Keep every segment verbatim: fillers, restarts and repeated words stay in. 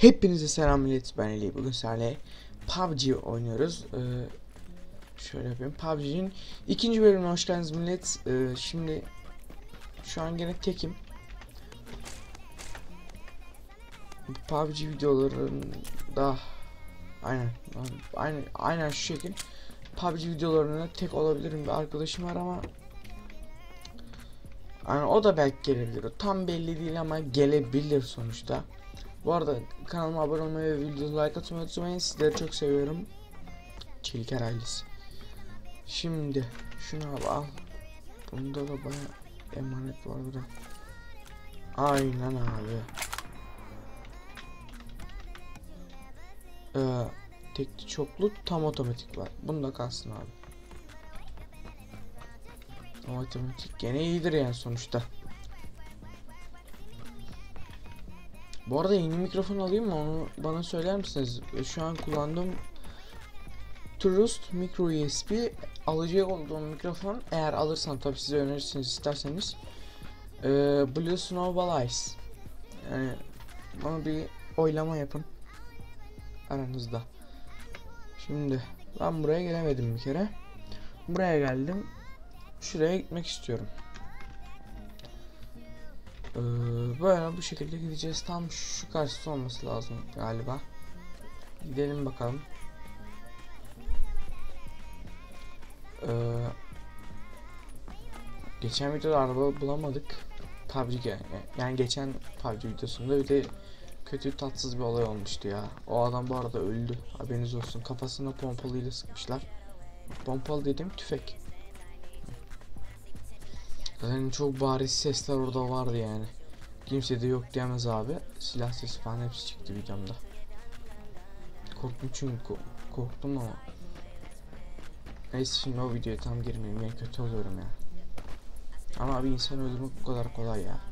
Hepinize selam millet, ben Ali. Bugün sizlerle P U B G oynuyoruz. Ee, şöyle yapayım. P U B G'nin ikinci bölümüne hoş geldiniz millet. Ee, şimdi şu an gene tekim. P U B G videolarında aynen aynen aynen şu şekil P U B G videolarında tek olabilirim, bir arkadaşım var ama yani o da belki gelebilir. O tam belli değil ama gelebilir sonuçta. Bu arada kanalıma abone olmayı ve videoyu like atmayı unutmayın. Sizleri çok seviyorum. Çeliker ailesi. Şimdi şunu al, al. Bunda da baya emanet var burada. Aynen abi. Ee, tekli çoklu tam otomatik var. Bunda kalsın abi. Otomatik gene iyidir yani sonuçta. Bu arada yeni mikrofon alayım mı, onu bana söyler misiniz? Şu an kullandığım Trust Micro U S B, alacak olduğum mikrofon, eğer alırsam tabi size önerirsiniz isterseniz, ee, Blue Snowball Ice. Yani bana bir oylama yapın aranızda. Şimdi ben buraya gelemedim bir kere. Buraya geldim. Şuraya gitmek istiyorum. Ee, böyle bu şekilde gideceğiz. Tam şu karşısı olması lazım galiba. Gidelim bakalım. Ee, geçen videoda araba bulamadık. P U B G yani geçen P U B G videosunda bir de kötü tatsız bir olay olmuştu ya. O adam bu arada öldü. Haberiniz olsun. Kafasına pompalıyla sıkmışlar. Pompalı dedim, tüfek. Yani çok bariz sesler orada vardı yani. Kimse de yok diyemez abi. Silah sesi falan hepsi çıktı videomda. Korktum çünkü ko korktum ama. Neyse, şimdi o videoya tam girmeyeyim, ben kötü oluyorum ya. Ama abi, insan öldürmek bu kadar kolay ya.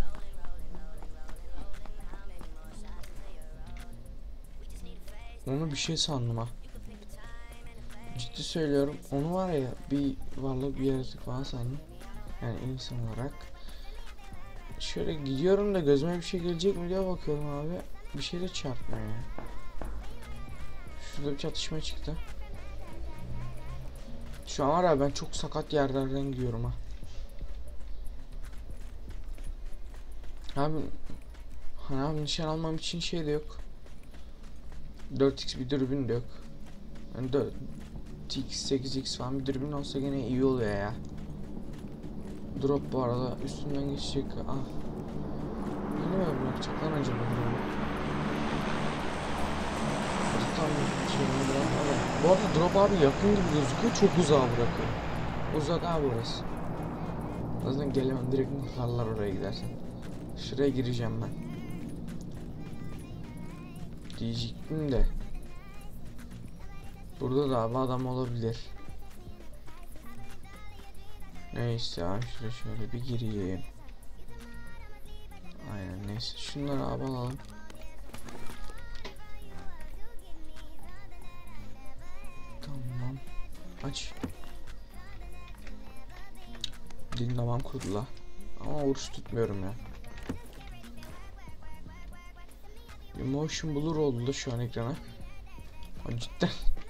Onu bir şey sandım ha. Ciddi söylüyorum, onu var ya, bir varlık, bir yaratık falan sandım. Yani insan olarak. Şöyle gidiyorum da gözüme bir şey gelecek mi diye bakıyorum abi. Bir şey de çarpmıyor ya. Şurada bir çatışma çıktı. Şu an var ya, ben çok sakat yerlerden gidiyorum ha. Abi hani abi, nişan almam için şey de yok. dört x bir dürbün de yok. Yani dört x sekiz x falan bir dürbün olsa gene iyi oluyor ya. Drop bu arada üstünden geçecek. Ah. Yine mi bırakacak lan acaba? Bu arada drop abi yakın gibi gözüküyor, çok uzağa bırakıyor. Uzak abi orası. Zaten gelemem, direkt muhtarlar oraya gidersen. Şuraya gireceğim ben. Diyecektim de. Burada da abi adam olabilir. Neyse abi, şuraya şöyle bir gireyim. Aynen, neyse şunları abi alalım. Tamam. Aç. Dinlemem kurula. Ama oruç tutmuyorum ya. Bir motion blur oldu da şu an ekrana. O cidden.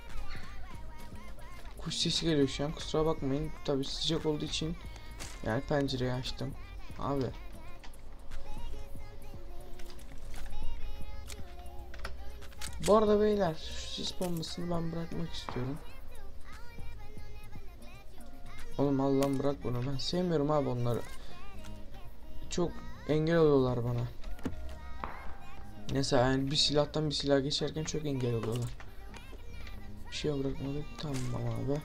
Kuş sesi geliyor şu an, kusura bakmayın. Tabi sıcak olduğu için yani pencereyi açtım. Abi. Bu arada beyler, şu sis bombasını ben bırakmak istiyorum. Oğlum Allah'ım, bırak bunu, ben sevmiyorum abi onları. Çok engel oluyorlar bana. Neyse, yani bir silahtan bir silah geçerken çok engel oluyorlar. Bir şey bırakmadık, tamam abi.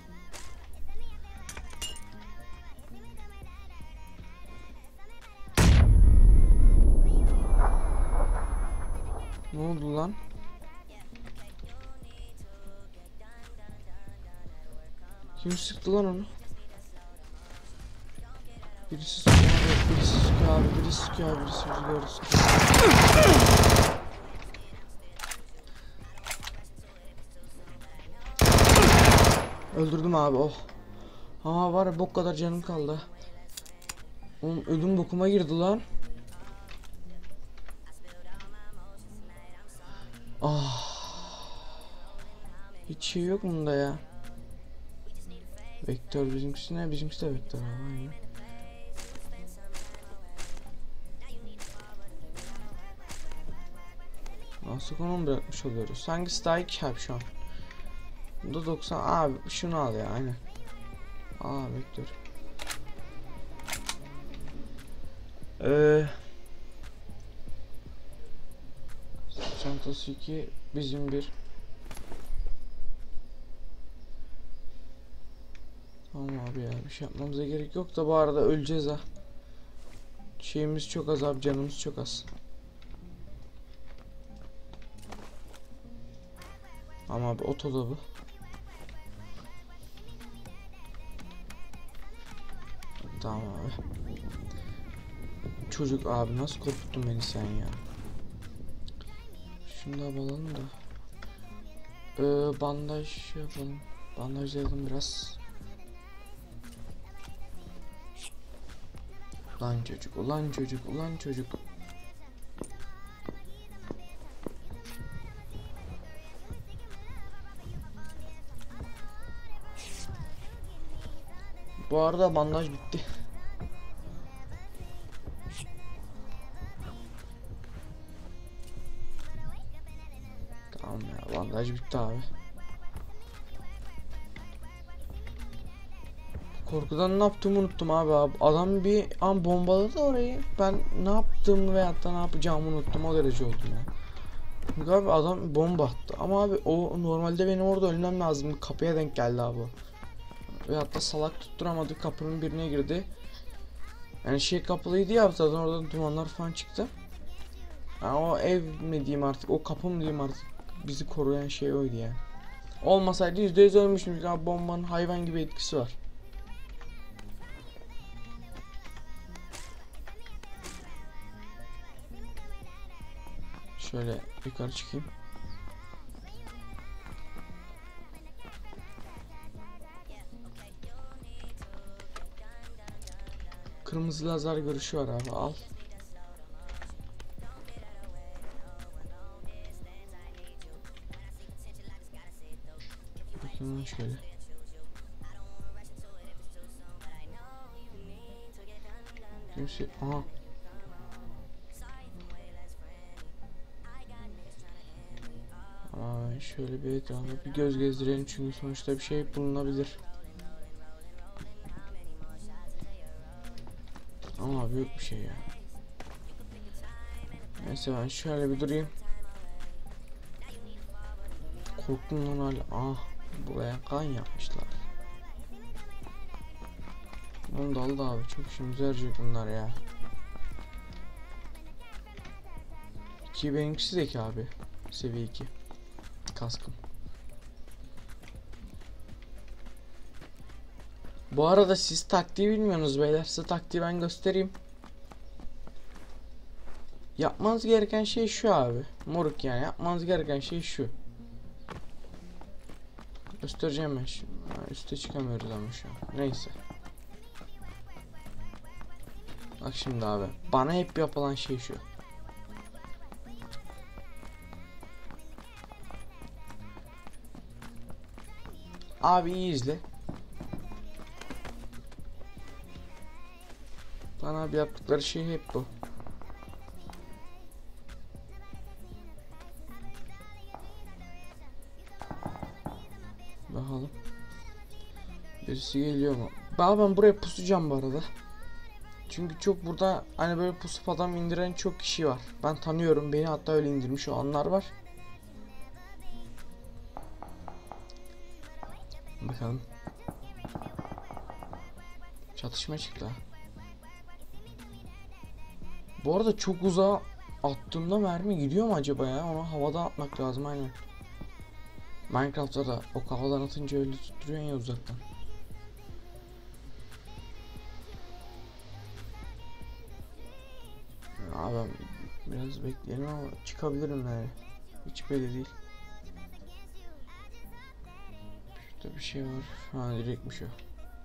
Ne oldu lan? Kim sıktı lan onu? Birisi sıkıyor abi, birisi sıkıyor abi, birisi sıkıyor abi, birisi rüzgarı sıkıyor. Öldürdüm abi, oh. Ama var ya, bok kadar canım kaldı. Oğlum ödüm bokuma girdi lan. Ah. Hiç şey yok bunda ya. Vektör bizimkisi ne? Bizimkisi de vektör abi. Aynen. Nasıl konum bırakmış oluyoruz? Hangisi daha iyi ki şu an? Bunda doksan. Abi şunu al ya aynen. Aa vektör. Eee çantası iki, bizim bir. Tamam abi ya, bir şey yapmamıza gerek yok da bu arada öleceğiz ha. Şeyimiz çok az abi, canımız çok az. Ama abi otodobı. Tamam abi. Çocuk abi nasıl korkuttun beni sen ya. Şunu da alalım da. Ee, bandaj yapalım. Bandajlayalım biraz. Ulan çocuk, ulan çocuk, ulan çocuk. Bu arada bandaj bitti. Tamam ya, bandaj bitti abi. Korkudan ne yaptığımı unuttum abi, abi. Adam bir an bombaladı orayı. Ben ne yaptığımı veyahut da ne yapacağımı unuttum, o derece oldum ya. Çünkü abi adam bomba attı. Ama abi o normalde benim orada ölmem lazım. Kapıya denk geldi abi. Ve hatta salak tutturamadı, kapının birine girdi. Yani şey kapalıydı ya, zaten oradan dumanlar falan çıktı. Yani o ev mi diyeyim artık, o kapı mı diyeyim artık, bizi koruyan şey oydu yani. Olmasaydı yüzde yüz ölmüştüm. Abi bombanın hayvan gibi etkisi var. Şöyle yukarı çıkayım. Kırmızı lazer görüşü var abi, al. Bakayım şöyle. Kimse, aha. Aa, şöyle bir etrafa bir göz gezdirelim çünkü sonuçta bir şey bulunabilir. Ama abi yok bir şey ya. Neyse ben şöyle bir durayım. Korktum lan hala. Ah, buraya kan yapmışlar. Onu da aldı abi, çok işimize yarayacak bunlar ya. Ki benimkisi de ki abi. Seviye iki. Kaskım. Bu arada siz taktiği bilmiyorsunuz beyler. Size taktiği ben göstereyim. Yapmanız gereken şey şu abi. Moruk yani, yapmanız gereken şey şu. Göstereceğim ben şimdi. Ha, üste çıkamıyoruz ama şu an. Neyse. Bak şimdi abi. Bana hep yapılan şey şu. Abi iyi izle. Bana abi yaptıkları şey hep bu. Bakalım. Birisi geliyor mu? Daha ben buraya pusacağım bu arada. Çünkü çok burada hani böyle pusup adam indiren çok kişi var. Ben tanıyorum, beni hatta öyle indirmiş olanlar var. Bakalım. Çatışma çıktı. Bu arada çok uzağa attığımda mermi gidiyor mu acaba ya? Onu havada atmak lazım aynen. Minecraft'ta da o havadan atınca öyle tutturuyorsun ya uzaktan. Abi biraz bekleyelim ama çıkabilirim yani. Hiç belli değil. Şurada bir şey var. Ha, direktmiş o.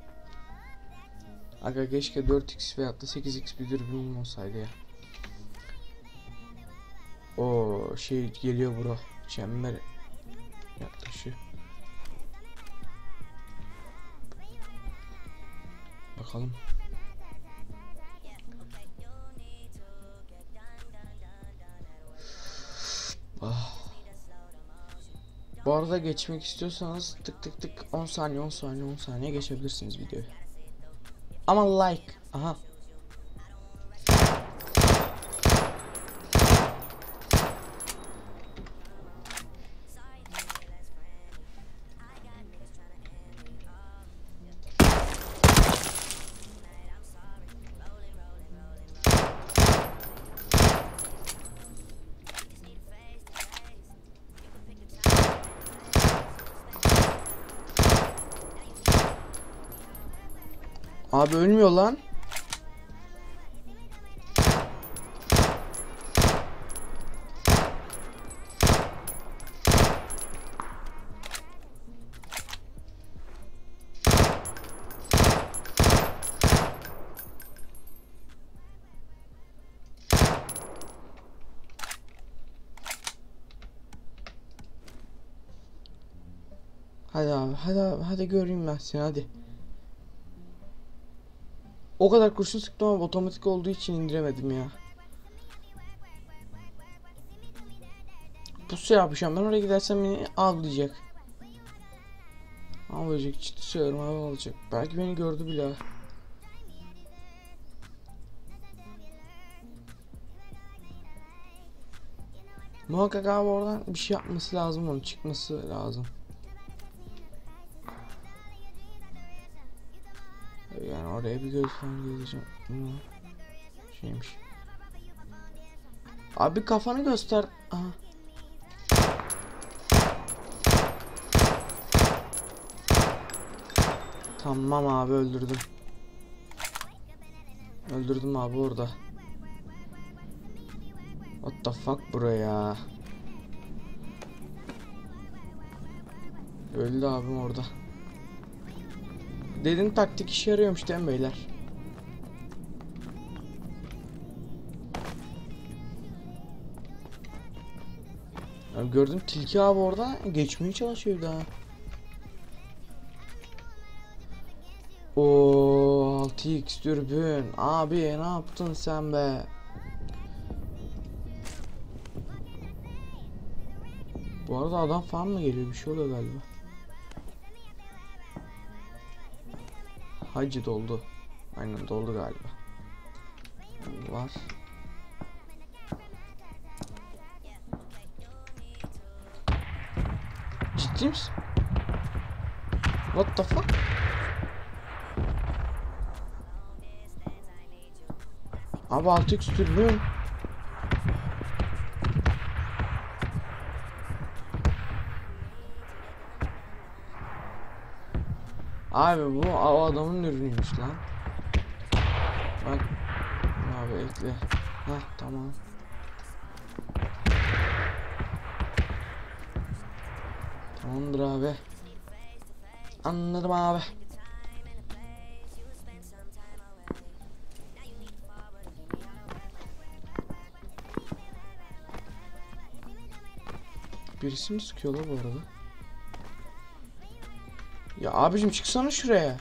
Aga keşke dört x veyahut da sekiz x bir dürbünüm olsaydı ya. O şey geliyor bura. Çember yaklaşıyor. Bakalım. Ah. Bu arada geçmek istiyorsanız tık tık tık on saniye on saniye on saniye geçebilirsiniz videoyu. Ama like. Aha. Abi ölmüyor lan. Hadi abi, hadi abi, hadi göreyim ben seni, hadi. O kadar kurşun sıktım ama otomatik olduğu için indiremedim ya. Pusu yapacağım, ben oraya gidersem beni avlayacak. Avlayacak, ciddi söylüyorum, avlayacak. Belki beni gördü bile. Muhakkak abi oradan bir şey yapması lazım, onun çıkması lazım. Yani oraya bir göz falan gezeceğim. Hmm. Şeymiş. Abi kafanı göster. Aha. Tamam abi, öldürdüm. Öldürdüm abi orada. What the fuck buraya? Öldü abim orada. Dedim taktik işe yarıyormuş değil mi beyler? Ya gördüm tilki abi orada geçmeye çalışıyor daha. O altı x dürbün. Abi ne yaptın sen be? Bu arada adam falan mı geliyor? Bir şey oluyor galiba. Hacı doldu. Aynen doldu galiba. Var. Ciddi misin? What the fuck? Abi altı x dürbün. Abi bu o adamın ürünüymüş lan. Bak. Abi ekle. Heh tamam. Tamamdır abi. Anladım abi. Birisi mi sıkıyor la bu arada? Ya abicim çıksana şuraya.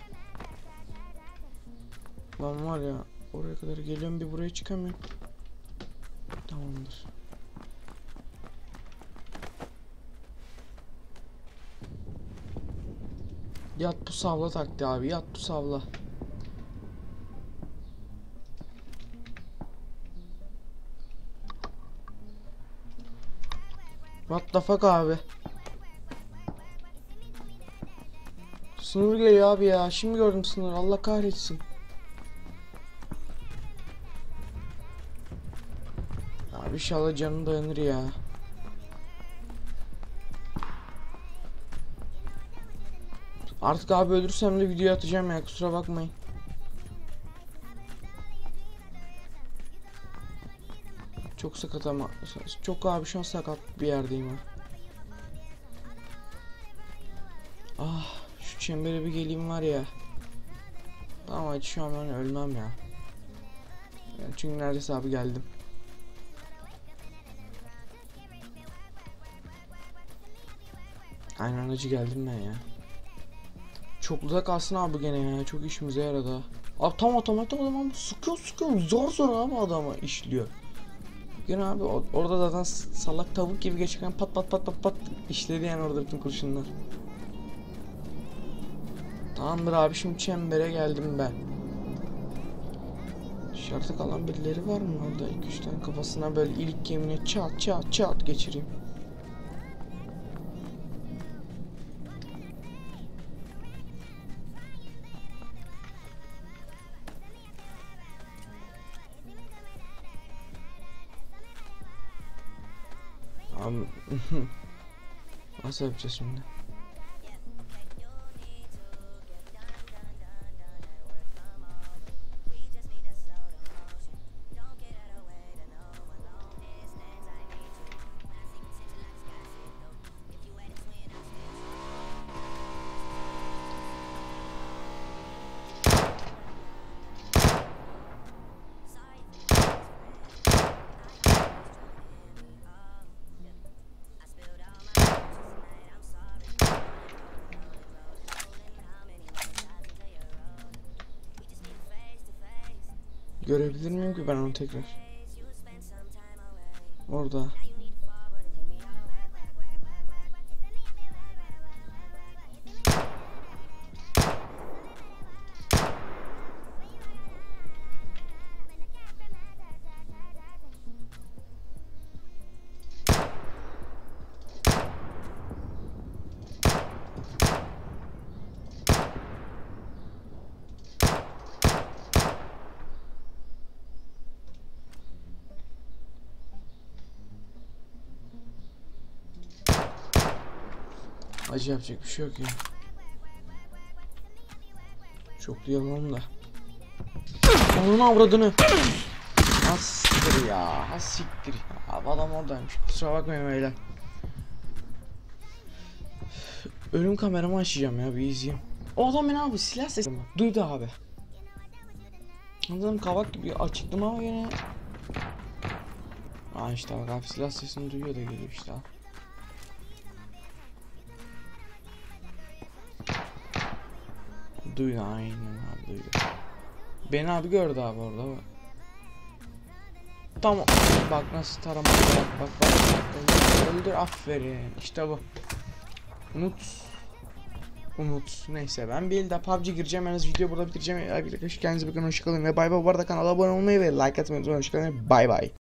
Lan var ya, oraya kadar geliyorum, bir buraya çıkamıyorum. Tamamdır. Yat bu savla taktı abi, yat bu savla. What the fuck abi? Sınır geliyor abi ya, şimdi gördüm sınır, Allah kahretsin. Abi inşallah canım dayanır ya. Artık abi ölürsem de video atacağım ya, kusura bakmayın. Çok sakat ama çok abi şu an sakat bir yerdeyim ha. Ah şu çembere bir geleyim var ya. Ama hiç şu an ben ölmem ya. Yani çünkü neredeyse abi geldim. Aynen acı geldim ben ya. Çokluda kalsın abi gene ya. Çok işimize yaradı. Abi tam otomatik adam sıkıyor sıkıyor. Zor zor abi adamı işliyor. Gene abi orada zaten salak tavuk gibi geçerken pat pat pat pat pat işledi yani orada bütün kurşunlar. Tamamdır abi, şimdi çembere geldim ben. Dışarıda kalan birileri var mı orada? iki üç tane kafasına böyle ilik gemine çat çat çat geçireyim. Abi nasıl yapacağız şimdi? Görebilir miyim ki ben onu tekrar? Orada. Acı yapacak bir şey yok ya. Çok yalan da. Onun avradını. Az siktir ya. Az siktir ya. Adam oradaymış. Kusura bakmayın beyler. Ölüm kameramı açacağım ya, bir izleyeyim. O adam ne abi, silah sesi mi? Duydu abi. Anladım, kavak gibi açıktım ama yine. Aa işte bak abi, silah sesini duyuyor da geliyor işte. Duydu aynen abi, duydu. Beni abi gördü abi orada bak. Tamam bak nasıl tarama, bak bak bak, bak. Öldür, aferin işte bu. Unut. Unut. Neyse ben bir elde P U B G gireceğim, en az video burada bitireceğim. Arkadaşlar kendinize bakın, hoşçakalın ve bay bay. Bu arada kanala abone olmayı ve like atmayı unutmayın. Hoşçakalın, bay bay.